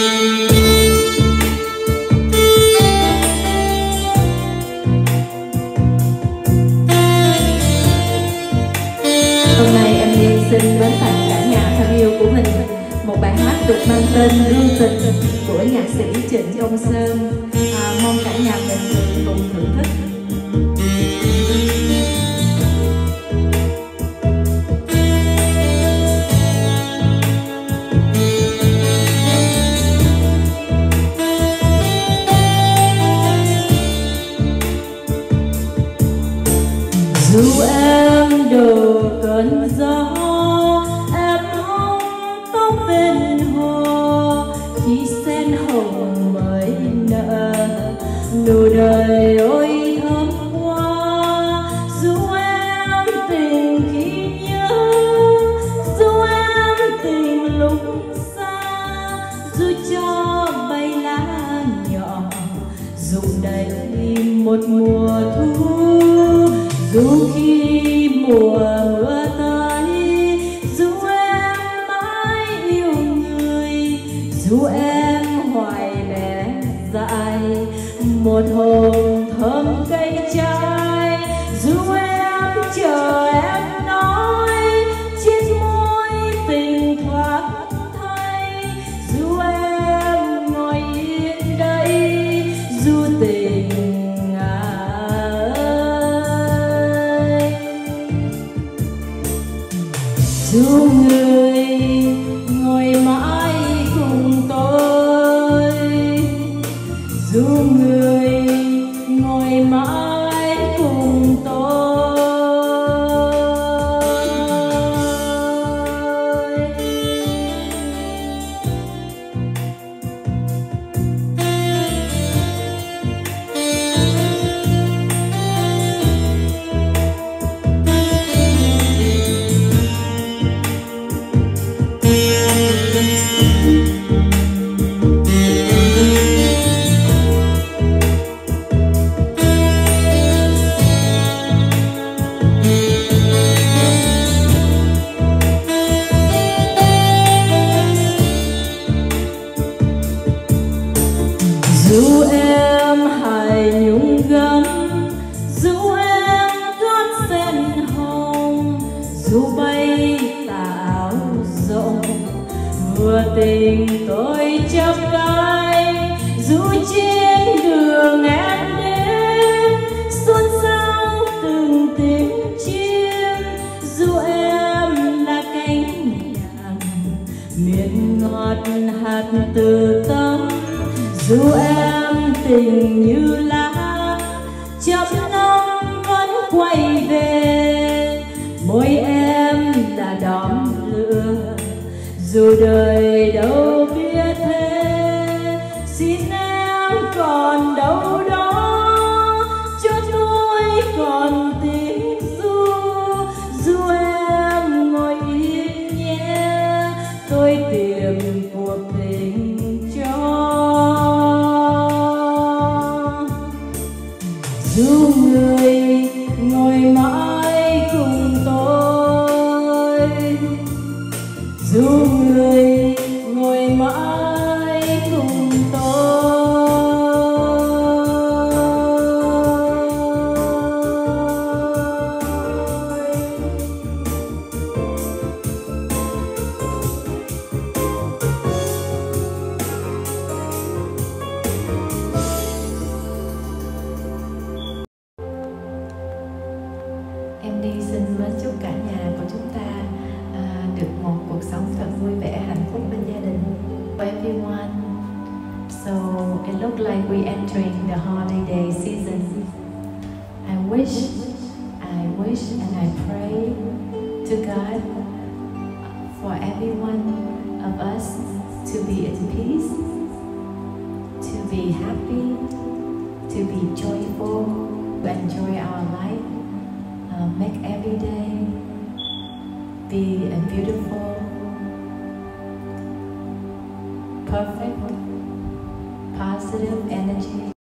Hôm nay em Nhi xin mến tặng cả nhà thân yêu của mình một bài hát được mang tên Hương Tình của nhạc sĩ Trịnh Công Sơn. Mong cả nhà mình cùng thưởng thức. Dù em đổ cơn gió, em hong tóc bên hồ, khi sen hồng mới nở, nụ đời ôi thơm quá. Dù em tình khi nhớ, dù em tình lúc xa, dù cho bay lá nhỏ, dù đầy một mùa thu. Dù khi mùa mưa tới, dù em mãi yêu người, dù em hoài bé dại một hồn thơm cây trái, dù em chờ em nói trên môi tình thoát thay, dù em ngồi yên đây, dù tình dù người ngồi mãi cùng tôi, dù người ngồi mãi cùng tôi. Dù em hài nhung gấm, dù em gót sen hồng, dù bay tà áo rộng, vừa tình tôi chấp cánh, dù trên đường em đến xôn xao từng tiếng chim, dù em là cánh nhạc miền ngọt hạt từ tâm, dù em tình như lá trăm năm vẫn quay về, môi em là đóm lửa dù đời đâu biết thế. Xin em còn đâu đó cho tôi còn tiếng ru, dù em ngồi yên nhé tôi tìm cuộc tình cho. Dù người ngồi mãi cùng tôi, dù người ngồi mãi cùng tôi. Em đi xin mến chúc cả nhà của chúng ta được một cuộc sống thật vui vẻ, hạnh phúc bên gia đình. For everyone, so it looked like we entering the holiday season. I wish and I pray to God for every one of us to be in peace, to be happy, to be joyful, to enjoy our life. Make every day be a beautiful, perfect, positive energy.